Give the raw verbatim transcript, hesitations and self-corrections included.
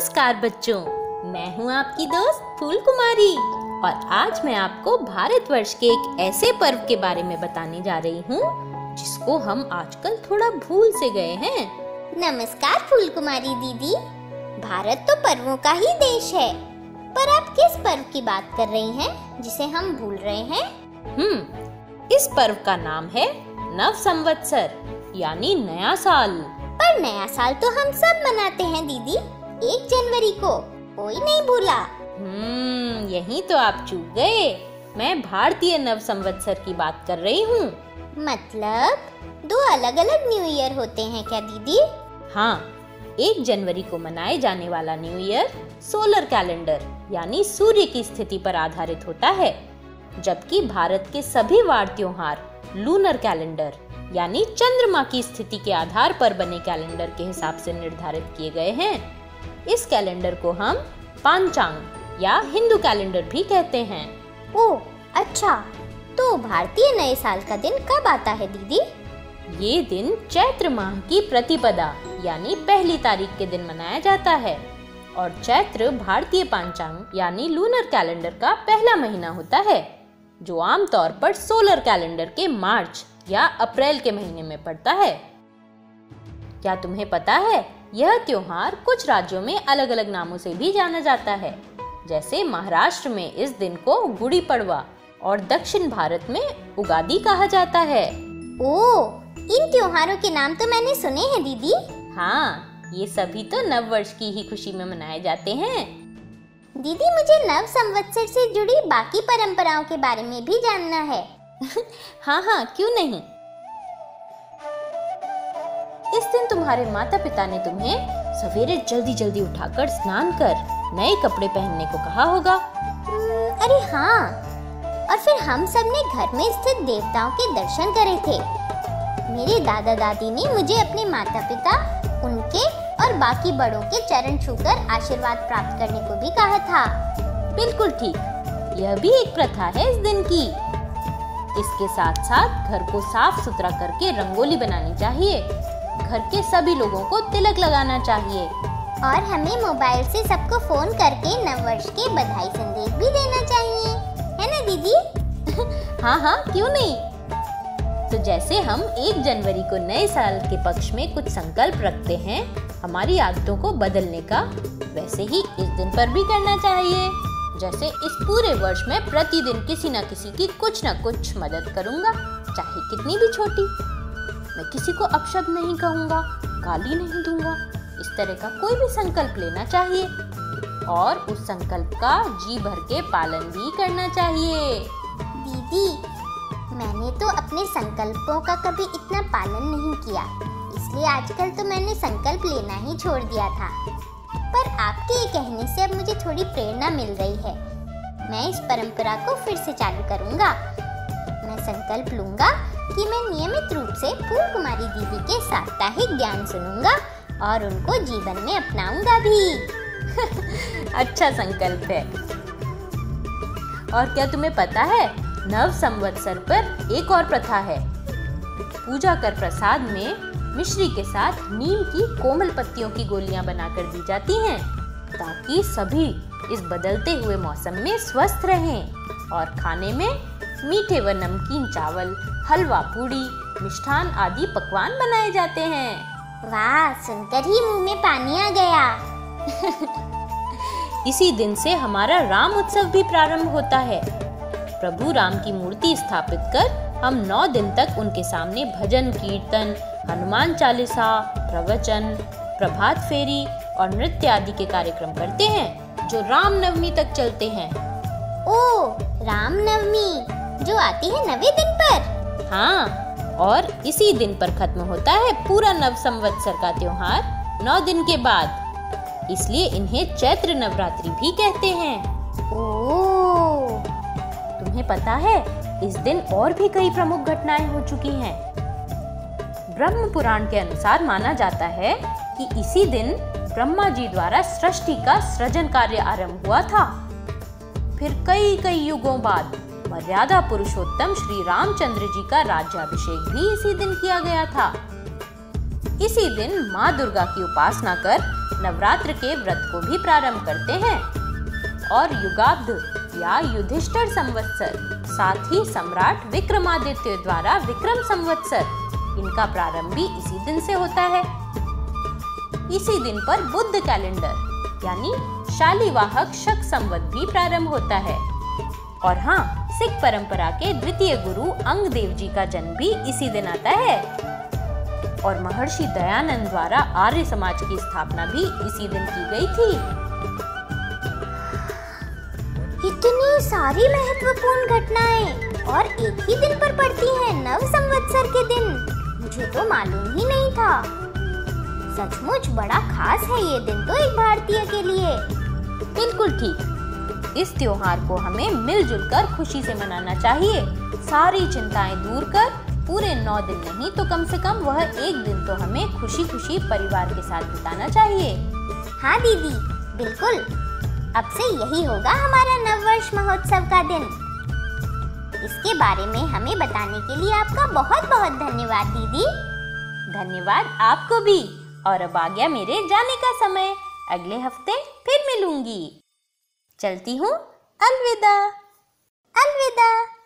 नमस्कार बच्चों, मैं हूँ आपकी दोस्त फूल कुमारी और आज मैं आपको भारतवर्ष के एक ऐसे पर्व के बारे में बताने जा रही हूँ जिसको हम आजकल थोड़ा भूल से गए हैं। नमस्कार फूल कुमारी दीदी। भारत तो पर्वों का ही देश है, पर आप किस पर्व की बात कर रही हैं जिसे हम भूल रहे हैं? हम्म, इस पर्व का नाम है नव संवत्सर यानी नया साल। पर नया साल तो हम सब मनाते हैं दीदी, एक जनवरी को। कोई नहीं भूला। हम्म, यही तो आप चूक गए। मैं भारतीय नव संवत्सर की बात कर रही हूँ। मतलब दो अलग अलग न्यू ईयर होते हैं क्या दीदी? हाँ, एक जनवरी को मनाए जाने वाला न्यू ईयर सोलर कैलेंडर यानी सूर्य की स्थिति पर आधारित होता है, जबकि भारत के सभी वार त्योहार लूनर कैलेंडर यानी चंद्रमा की स्थिति के आधार पर बने कैलेंडर के हिसाब से निर्धारित किए गए हैं। इस कैलेंडर को हम पांचांग या हिंदू कैलेंडर भी कहते हैं। ओह अच्छा, तो भारतीय नए साल का दिन कब आता है दीदी? ये दिन चैत्र माह की प्रतिपदा यानी पहली तारीख के दिन मनाया जाता है और चैत्र भारतीय पांचांग यानी लूनर कैलेंडर का पहला महीना होता है, जो आमतौर पर सोलर कैलेंडर के मार्च या अप्रैल के महीने में पड़ता है। क्या तुम्हें पता है, यह त्योहार कुछ राज्यों में अलग अलग नामों से भी जाना जाता है। जैसे महाराष्ट्र में इस दिन को गुड़ी पड़वा और दक्षिण भारत में उगादी कहा जाता है। ओह, इन त्योहारों के नाम तो मैंने सुने हैं दीदी। हाँ, ये सभी तो नव वर्ष की ही खुशी में मनाए जाते हैं। दीदी, मुझे नव संवत्सर से जुड़ी बाकी परंपराओं के बारे में भी जानना है। हाँ हाँ, क्यों नहीं। इस दिन तुम्हारे माता पिता ने तुम्हें सवेरे जल्दी जल्दी उठाकर स्नान कर नए कपड़े पहनने को कहा होगा। अरे हाँ, और फिर हम सब ने घर में स्थित देवताओं के दर्शन करे थे। मेरे दादा दादी ने मुझे अपने माता पिता, उनके और बाकी बड़ों के चरण छूकर आशीर्वाद प्राप्त करने को भी कहा था। बिल्कुल ठीक, यह भी एक प्रथा है इस दिन की। इसके साथ साथ घर को साफ सुथरा करके रंगोली बनानी चाहिए, घर के सभी लोगों को तिलक लगाना चाहिए और हमें मोबाइल से सबको फोन करके नववर्ष के बधाई संदेश भी देना चाहिए, है ना दीदी? हाँ हाँ, क्यों नहीं। तो जैसे हम एक जनवरी को नए साल के पक्ष में कुछ संकल्प रखते हैं हमारी आदतों को बदलने का, वैसे ही इस दिन पर भी करना चाहिए। जैसे इस पूरे वर्ष में प्रतिदिन किसी न किसी की कुछ न कुछ मदद करूंगा, चाहे कितनी भी छोटी। मैं किसी को अपशब्द नहीं कहूंगा, गाली नहीं दूंगा। इस तरह का कोई भी संकल्प लेना चाहिए और उस संकल्प का जी भर के पालन भी करना चाहिए। दीदी, मैंने तो अपने संकल्पों का कभी इतना पालन नहीं किया, इसलिए आजकल तो मैंने संकल्प लेना ही छोड़ दिया था। पर आपके ये कहने से अब मुझे थोड़ी प्रेरणा मिल रही है। मैं इस परंपरा को फिर से चालू करूंगा। मैं संकल्प लूंगा कि मैं नियमित रूप से फूल कुमारी दीदी के साप्ताहिक ज्ञान सुनूंगा और उनको जीवन में अपनाऊंगा भी। अच्छा संकल्प है। और क्या तुम्हें पता है, नव संवत्सर पर एक और प्रथा है। पूजा कर प्रसाद में मिश्री के साथ नीम की कोमल पत्तियों की गोलियां बनाकर दी जाती हैं, ताकि सभी इस बदलते हुए मौसम में स्वस्थ रहें। और खाने में मीठे व नमकीन चावल, हलवा पूड़ी, मिष्ठान आदि पकवान बनाए जाते हैं। वाह, सुनकर ही मुंह में पानी आ गया। इसी दिन से हमारा राम उत्सव भी प्रारंभ होता है। प्रभु राम की मूर्ति स्थापित कर हम नौ दिन तक उनके सामने भजन कीर्तन, हनुमान चालीसा, प्रवचन, प्रभात फेरी और नृत्य आदि के कार्यक्रम करते हैं, जो राम नवमी तक चलते हैं। ओह, राम नवमी जो आती है नवे दिन पर? हाँ, और इसी दिन पर खत्म होता है पूरा नव संवत्सर का त्योहार नौ दिन के बाद। इसलिए इन्हें चैत्र नवरात्रि भी कहते हैं। ओह, तुम्हें पता है, इस दिन और भी कई प्रमुख घटनाएं हो चुकी हैं। ब्रह्म पुराण के अनुसार माना जाता है कि इसी दिन ब्रह्मा जी द्वारा सृष्टि का सृजन कार्य आरंभ हुआ था। फिर कई कई युगों बाद मर्यादा पुरुषोत्तम श्री रामचंद्र जी का राज्याभिषेक भी इसी दिन किया गया था। इसी दिन माँ दुर्गा की उपासना कर नवरात्र के व्रत को भी प्रारंभ करते हैं और युगाब्द या युधिष्ठिर संवत्सर, साथ ही सम्राट विक्रमादित्य द्वारा विक्रम संवत्सर, इनका प्रारंभ भी इसी दिन से होता है। इसी दिन पर बुद्ध कैलेंडर यानी शालिवाहक शक संवत भी प्रारंभ होता है। और हाँ, सिख परंपरा के द्वितीय गुरु अंग देव जी का जन्म भी इसी दिन आता है और महर्षि दयानंद द्वारा आर्य समाज की स्थापना भी इसी दिन की गई थी। इतनी सारी महत्वपूर्ण घटनाएं और एक ही दिन पर पड़ती हैं, नव संवत्सर के दिन। मुझे तो मालूम ही नहीं था। सचमुच बड़ा खास है ये दिन तो एक भारतीय के लिए। बिल्कुल ठीक। इस त्योहार को हमें मिलजुल कर खुशी से मनाना चाहिए। सारी चिंताएं दूर कर पूरे नौ दिन नहीं तो कम से कम वह एक दिन तो हमें खुशी खुशी परिवार के साथ बिताना चाहिए। हाँ दीदी, बिल्कुल। अब से यही होगा हमारा नववर्ष महोत्सव का दिन। इसके बारे में हमें बताने के लिए आपका बहुत बहुत धन्यवाद दीदी। धन्यवाद आपको भी। और अब आ गया मेरे जाने का समय। अगले हफ्ते फिर मिलूंगी। चलती हूँ। अलविदा। अलविदा।